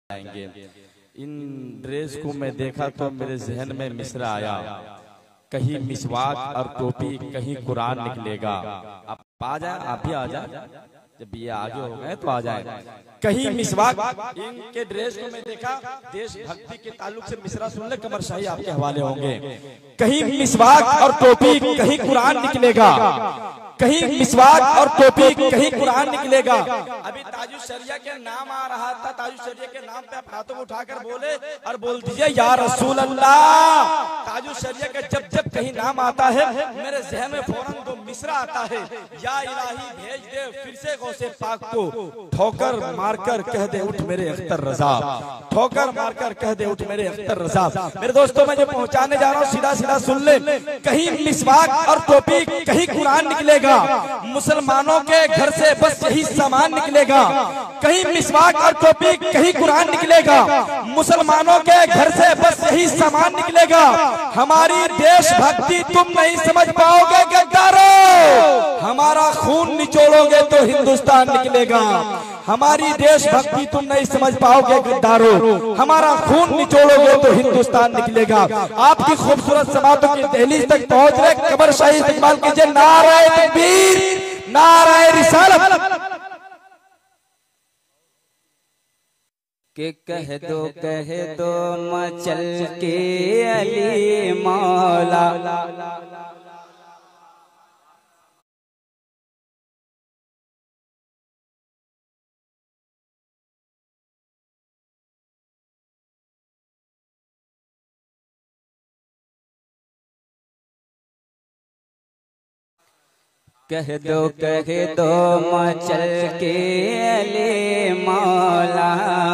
आएंगे। इन ड्रेस को मैं देखा तो मेरे जहन में मिसरा आया, कहीं मिसवाक और टोपी, कहीं कुरान निकलेगा। आप आ जाए, आप भी आ जाए, जब ये आगे हो गए तो आ जाए। कहीं मिसवाक, इनके ड्रेस को मैं देखा, देशभक्ति के ताल्लुक से मिसरा सुन ले, कमर शाही आपके हवाले होंगे। कहीं मिसवाक और टोपी, कहीं कुरान निकलेगा, कहीं मिसवाक और टोपी, कहीं कुरान निकलेगा। अभी ताजुल शरिया के नाम आ रहा था, ताजुल शरिया के नाम पे आप हाथों को उठाकर बोले और बोल दीजिए या रसूल अल्लाह। ताजुल शरिया का जब जब कहीं नाम आता है मेरे जहन में फौरन दो मिसरा आता है, या इलाही भेज दे फिर से गौसे पाक को, ठोकर मारकर कह दे उठ मेरे अख्तर रजा, ठोकर मारकर कह दे उठ मेरे अख्तर रजा। मेरे दोस्तों मैं जो पहुंचाने जा रहा हूँ सीधा सीधा सुन ले। कहीं मिसवाक और टोपी, कहीं कुरान निकलेगा, मुसलमानों के घर से बस यही सामान निकलेगा। कहीं मिसवाक और टोपी, कहीं कुरान निकलेगा, मुसलमानों के घर से बस यही सामान निकलेगा। हमारी देशभक्ति तुम नहीं समझ पाओगे गद्दारों, हमारा खून निचोड़ोगे तो हिंदुस्तान निकलेगा। हमारी देशभक्ति तुम नहीं समझ पाओगे गद्दारों, हमारा खून निचोड़ोगे तो हिंदुस्तान निकलेगा। आपकी खूबसूरत समातों की दहलीज तक पहुंच रहे, कबर शाही इस्तेमाल कीजिए, नाराए तकबीर, नाराए रिसालत। के कह दो मचल के अली मौला, कह दो मचल के अली मौला,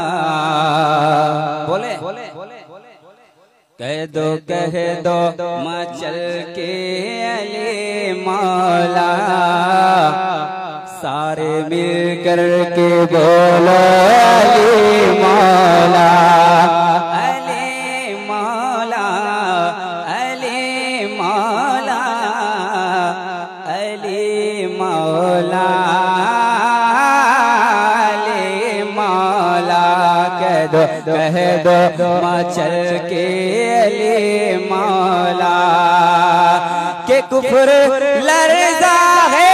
बोले कह दो मचल के अली मौला, सारे मिल कर के बोलो अली मौला, अली मौला, अली मौला, अली मौला, अली मौला। कह दो मचल के अली मौला, के कुफर लरज़ा है,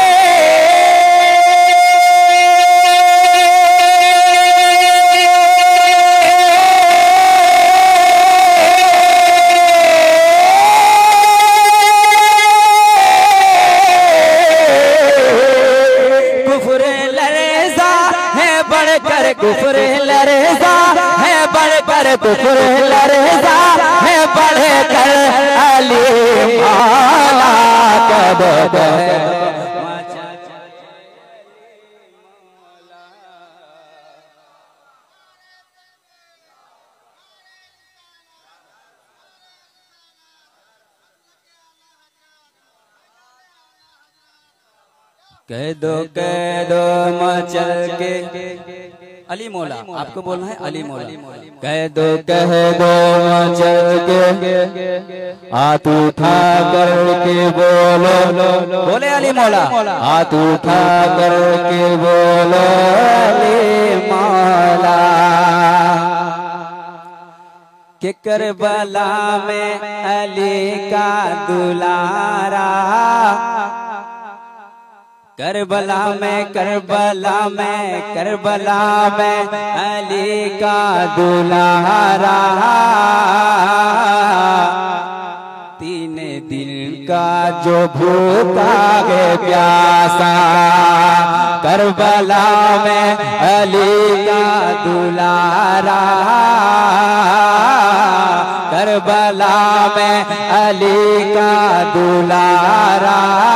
कुफर लरज़ा है बढ़कर, कुफर लरज़ा है बढ़कर अली मौला। कह दो मचल के अली मौला, आपको बोलना है अली मौला। कह दो मचल के, हाथ उठा करके बोलो, बोले अली मौला, हाथ उठा करके बोलो अली मौला। कि करबला में अली का दुलारा, करबला में, करबला में, करबला में अली का दुलारा, तीन दिन का जो भूखा है प्यासा, करबला में अली का दुलारा, करबला में अली का दुलारा,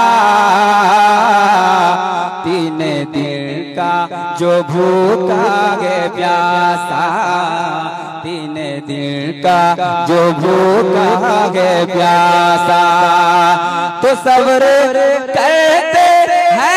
तीन दिन का जो भूखा है प्यासा, तीन दिन का जो भूखा है प्यासा, तो सब्र करते हैं,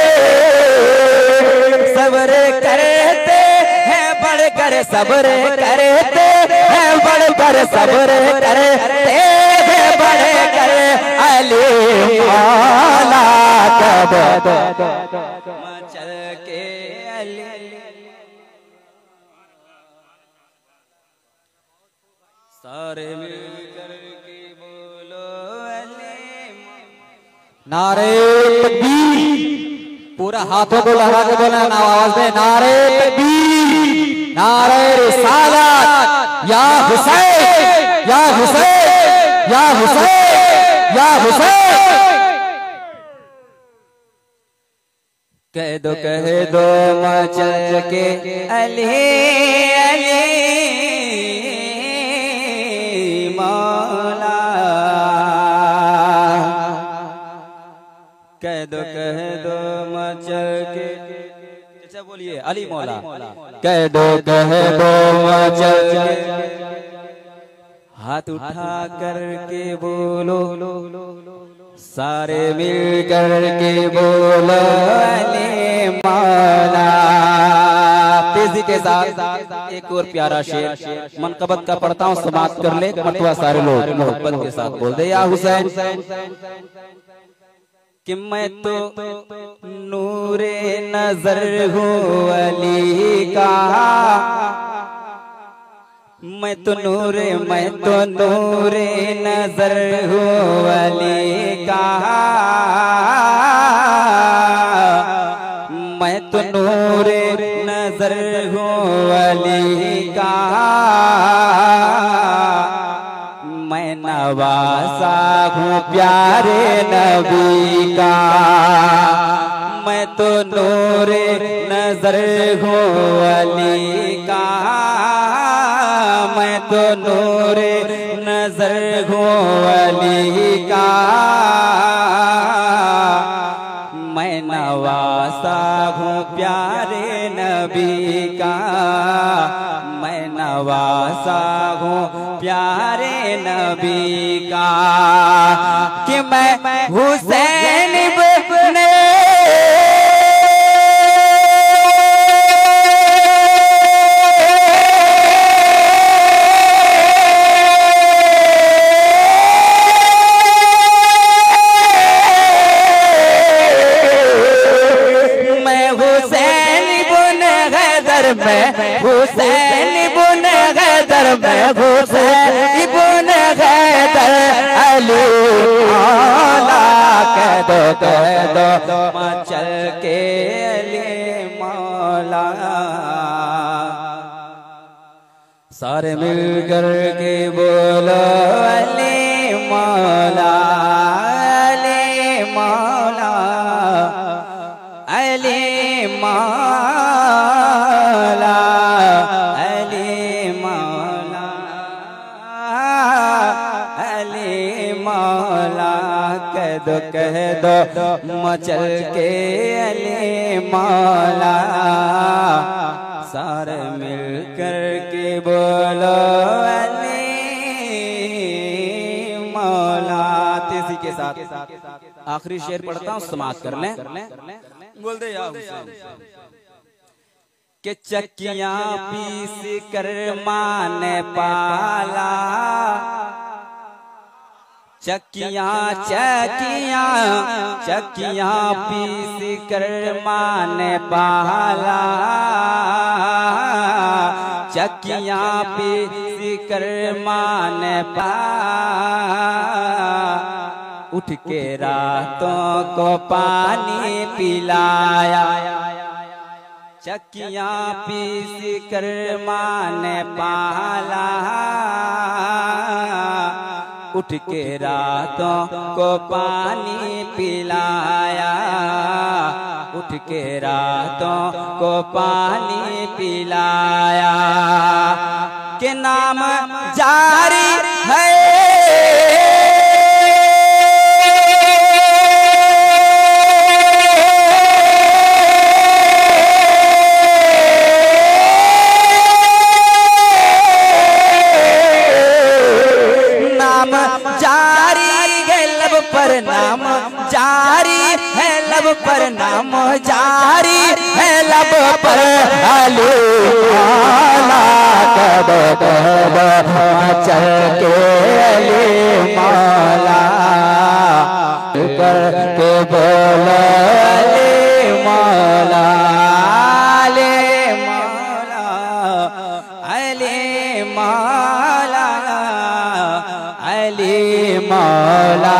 सब्र करते हैं बड़ बड़ सब्र करते हैं बड़े कर अली मौला कब मचल के अली सारे मिलकर के बोलो अली नारे तकबीर पूरा हाथों को लगा के बोला ना आवाज में नारे तकबीर नारे रिसालत या हुसैन या हुसैन या हुसैन या हुसैन कह दो मचल के अली अली मौला कह दो मचल के अच्छा बोलिए अली मौला कह दो मचल के हाथ उठा करके बोलो सारे मिल करके बोलो अली मौला तेजी के साथ एक और प्यारा शेर मनकबत का पढ़ता हूँ समाप्त कर ले मतवा सारे लोग मोहब्बत के साथ बोल दे या हुसैन कि मैं तो नूरे नजर हूँ अली का मैं तो नूरे नजर हूँ अली का मैं तो नूरे नजर हूँ अली का मैं नवासा हूँ प्यारे नबी का मैं तो नूरे नजर हूँ अली का मैं तो नूरे नजर हूँ अली का मैं नवासा हूँ प्यारे नबी का मैं नवासा हूँ प्यारे नबी का कि मैं हुसैन इब्ने हुसैन इब्ने गैदर में हुसैन इब्ने गैदर अली मौला कह दो मचल के अली मौला सारे मिल कर के बोलो अली मौला अली मौला अली मौला कह दो मचल के अली मौला सारे मिल कर के बोलो अली मौला तेजी के साथ आखिरी शेर पढ़ता हूँ समाप्त कर लें बोल दे या हुसैन के चक्कियां पीस कर माँ ने पाला चक्कियां पीस कर माँ ने पाला चक्कियां पीस कर माँ ने पाला उठ के रातों को पानी पिलाया चक्कियां पीस कर माँ ने पाला उठ के रातों को पानी पिलाया उठ के रातों को पानी पिलाया के नाम जारी है नाम जारी है लब पर नाम जारी है लब पर अली मौला कदो कदो चल के अली मौला करके बोलो अली मौला अली मौला अली मौला अली मौला